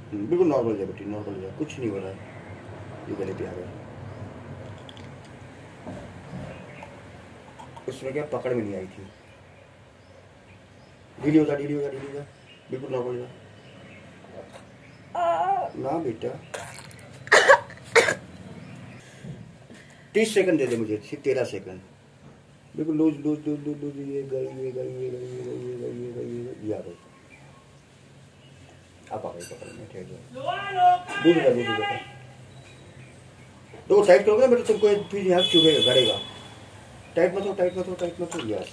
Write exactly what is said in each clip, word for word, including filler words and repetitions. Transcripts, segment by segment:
बिल्कुल नॉर्मल है बेटी, नॉर्मल है, कुछ नहीं हो रहा है। ये गले पे आ गया, उसमें क्या पकड़ में नहीं आई थी। ढीली हो जा, ढीली हो जा, ढीली हो जा, बिल्कुल नॉर्मल जा ना बेटा। तीस सेकंड दे दे मुझे, सिर्फ तेरह सेकंड, बिल्कुल loose loose loose loose loose. ये गई ये गई ये गई ये गई ये गई ये गई ये गई, आ गई। आप आ गए पकड़ में, ठहर जाओ, दूध जा, दूध जा। दो टाइट करोगे ना बेटा तुमको फिर यहाँ चुभेगा, गड़ेगा। टाइट मत हो, टाइट मत हो, टाइट मत हो। यस,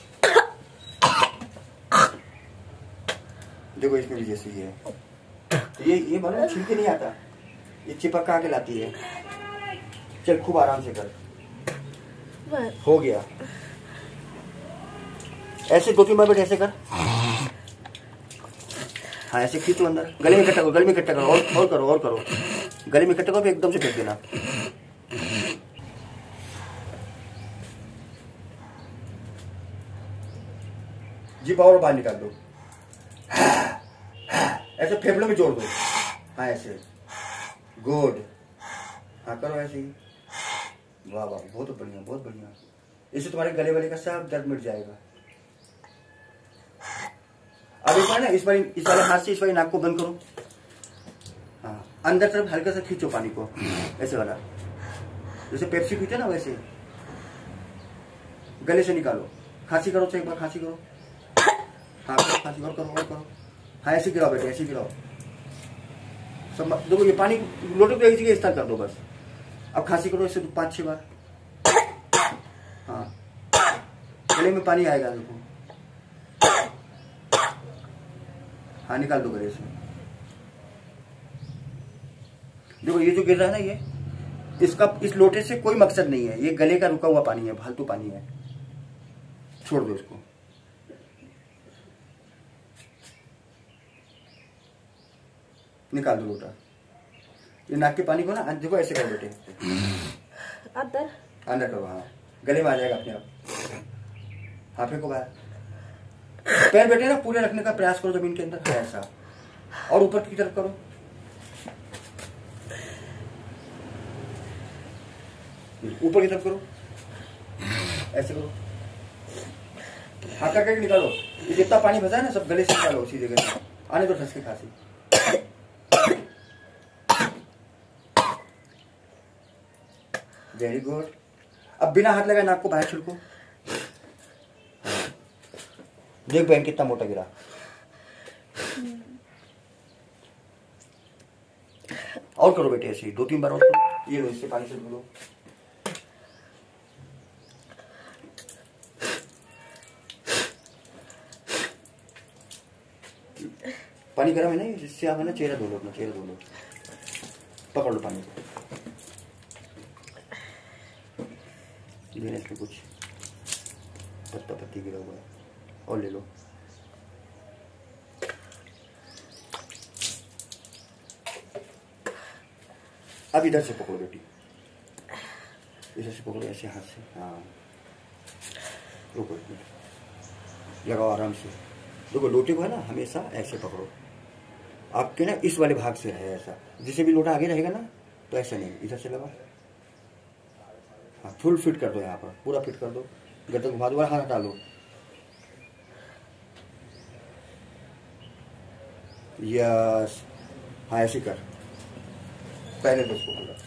देखो इसमें भी जैसे ही है, ये ये मानो छिलके नहीं आता, ये चिपक आके लाती है। चल खूब आराम से कर, हो गया। ऐसे दो तीन बार बेटे ऐसे कर, हाँ ऐसे खींचो अंदर, गले में इकट्ठा करो, गले में इकट्ठा करो, और और करो और करो, गले में इकट्ठा करो, एकदम से फेंक देना। जीभ और बाहर निकाल दो, ऐसे फेफड़ों में जोड़ दो, हाँ ऐसे, गुड, हाँ करो ऐसे ही। वाह वाह, बहुत बढ़िया बहुत बढ़िया। इससे तुम्हारे गले वाले का सब दर्द मिट जाएगा। अब एक बार ना इस बार इस वाले हाथ से इस वाली नाक को बंद करो, हाँ अंदर तरफ हल्का सा खींचो पानी को, ऐसे वाला, जैसे पेप्सी पीते ना वैसे। गले से निकालो, खांसी करो तो एक बार खांसी करो, हाँ खांसी और करो और करो, हाँ ऐसे गिराओ बेटे, ऐसे गिराओ सब। देखो ये पानी लोटे को एक जगह इस तरह कर दो बस। अब खांसी करो इससे पाँच छह बार, हाँ गले में पानी आएगा, देखो हाँ निकाल दो गले से। देखो ये जो गिर रहा है ना, ये इसका इस लोटे से कोई मकसद नहीं है, ये गले का रुका हुआ पानी है, फालतू पानी है, छोड़ दो इसको। निकाल दो लोटा। ये नाक के पानी को ना देखो ऐसे करो बेटे, अंदर अंदर करो, हाँ गले में आ जाएगा अपने आप। हाँ फेंको बाहर। पैर बेटे ना पूरे रखने का प्रयास करो जमीन के अंदर, ऐसा, और ऊपर की तरफ करो, ऊपर की तरफ करो, ऐसे करो, हाँ कर करके निकालो। ये जितना पानी फंसा है ना सब गले से निकालो उसी जगह से, आने दो ठस की खांसी। Very good. अब बिना हाथ लगाए नाक को बाहर छिड़को। देख बहन कितना मोटा गिरा। और करो बेटे ऐसे ही दो तीन बार और करो। ये लो इससे पानी से धो लो। पानी गर्म है ना, इससे आप है ना चेहरा धो लो, अपना चेहरा धो लो। पकड़ लो पानी को, लेने इसमें कुछ पत्ता पत्ती गिरा हुआ है, और ले लो। अब इधर से पकड़ो बेटी, इधर से पकड़ो ऐसे हाथ से, हाँ रुको, लगाओ आराम से। देखो लोटे को है ना हमेशा ऐसे पकड़ो, आपके ना इस वाले भाग से है ऐसा, जिसे भी लोटा आगे रहेगा ना तो ऐसा नहीं, इधर से लगाओ, हाँ फुल फिट कर दो, यहाँ पर पूरा फिट कर दो, गर्दन घुमा दो, हाथ हटा लो, यस, हाँ ऐसे कर, पहले तो उसको पूरा।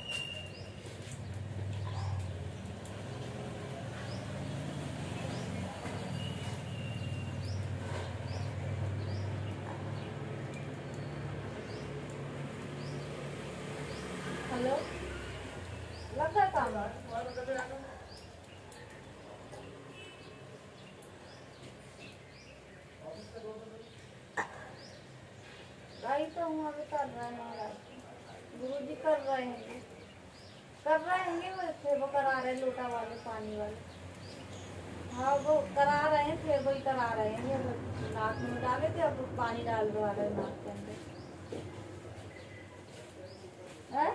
हेलो, लग रहा काम भाई, तो हम अभी कर रहे हैं, गुरु जी कर रहे हैं, कर रहे हैं वो थे, वो करा रहे लोटा वाले पानी वाले, हाँ वो करा रहे हैं, फिर वही करा रहे हैं, ये नाक में डाले थे, अब पानी डाल दो रहे हैं नाक के अंदर। है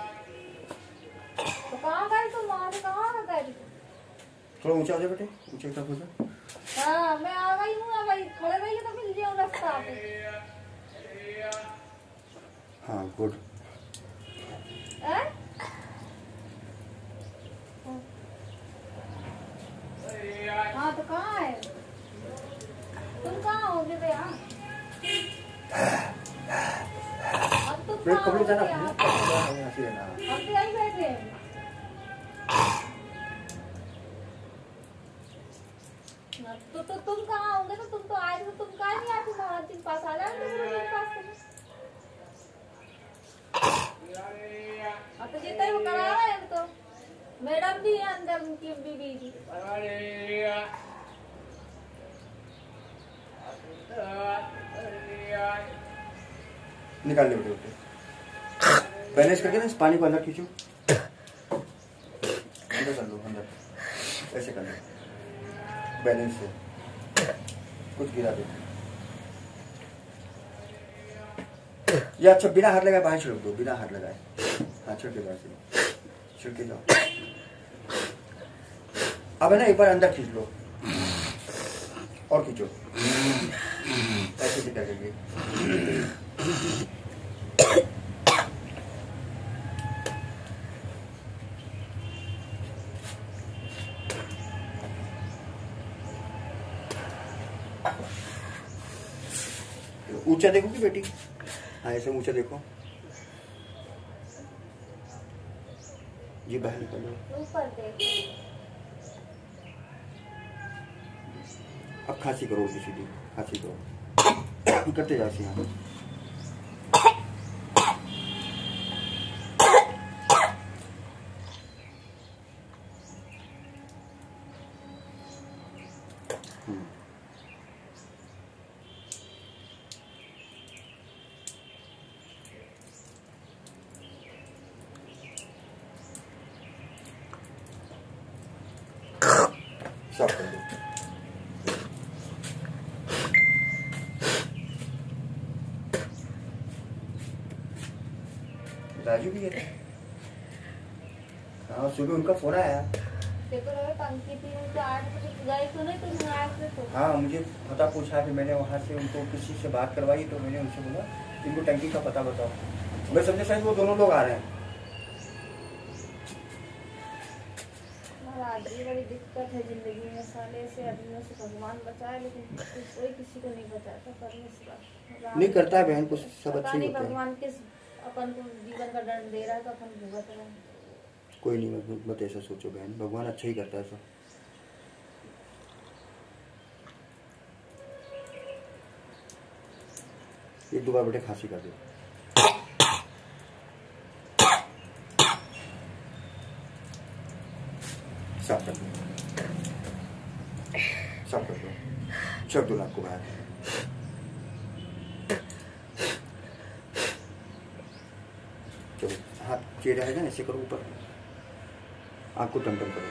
तो कहाँ गए तुम, वहाँ से कहाँ गए? थोड़ा ऊंचा हो जाए बेटे, ऊंचा तरफ हो जाए। हाँ मैं आ गई हूँ, भाई खड़े रहिए तो मिल जाऊँ रास्ता पे। हाँ गुड। हाँ तो कहाँ है तुम? कहाँ होगे भैया? अब तुम कहाँ होगे यार? हम तो यहीं बैठे हैं। तो तो तुम कहाँ होगे? तो तुम तो आए थे, तुम कहाँ नहीं आते? महाराज जी के पास आ जाओगे मेरे पास। अब तो जितना वो करा रहा है तो मैडम भी है अंदर, उनकी बीबी जी। निकाल ले बेटे, बैलेंस करके ना इस पानी को अंदर खींचो, अंदर कर लो, अंदर ऐसे कर लो, बैलेंस से कुछ गिरा दो। या अच्छा बिना हाथ लगाए बाहर छिड़क दो, बिना हाथ लगाए। हाँ छिड़के बाहर से छिड़के जाओ। अब है ना एक बार अंदर खींच लो और खींचो, ऐसे भी करेंगे। ऊंचा देखो कि बेटी, हाँ ऐसे ऊंचा देखो जी, बाहर निकालो, ऊपर देखो। अब खांसी करो, उल्टी सीधी खांसी करो, करते जाओ यहाँ। साफ कर दो। राजू भी है। हाँ सुबह उनका फोन आया। देखो टंकी थी उनको आठ बजे गए तो नहीं, तुम आठ बजे तो। हाँ मुझे पता पूछा कि मैंने वहाँ से उनको किसी से बात करवाई, तो मैंने उनसे बोला इनको टंकी का पता बताओ। मैं समझे शायद वो दोनों लोग आ रहे हैं। महाराज जी बड़ी दिक्कत है जिंदगी में, साले से आदमियों से भगवान बचाए, लेकिन कोई किसी को नहीं बचाता। परमेश्वर नहीं करता है बहन, कुछ सब अच्छे नहीं होते हैं। भगवान किस अपन को जीवन का दंड दे रहा है तो अपन भुगत रहे हैं। कोई नहीं, मत मत ऐसा सोचो बहन, भगवान अच्छा ही करता है सब। एक दो बार बेटे खांसी कर दो। साफ कर दो, साफ कर दो, चक दो नाक को बाहर। चलो हाथ चेहरा है ना, ऐसे करो ऊपर, आँख को टम टम करो।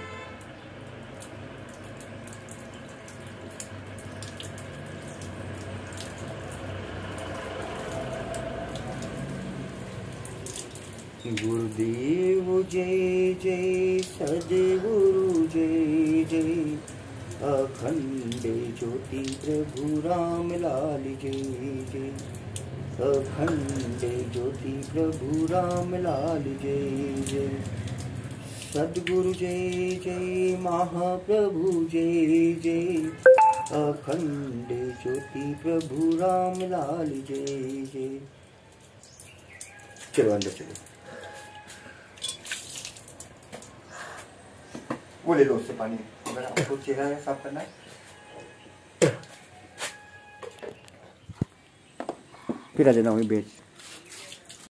गुरुदेव जय जय, सदगुरु जय जय, अखंड ज्योति प्रभु राम लाल जय जय, अखंड ज्योति प्रभु राम लाल जय जय, सदगुरु जय जय, महाप्रभु जय जय, अखंड ज्योति प्रभु राम लाल जय जय। चलो अंदर चलो, वो ले लो उससे पानी, अगर आपको चेहरा साफ करना है। फिर आ जाना वही बेच